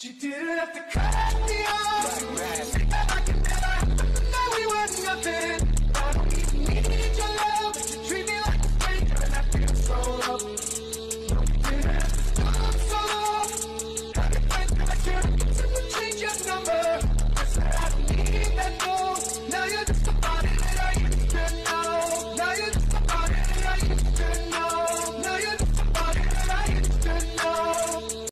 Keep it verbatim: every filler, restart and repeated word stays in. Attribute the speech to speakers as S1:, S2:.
S1: You didn't have to cut me off. Like that. I could never know we were nothing.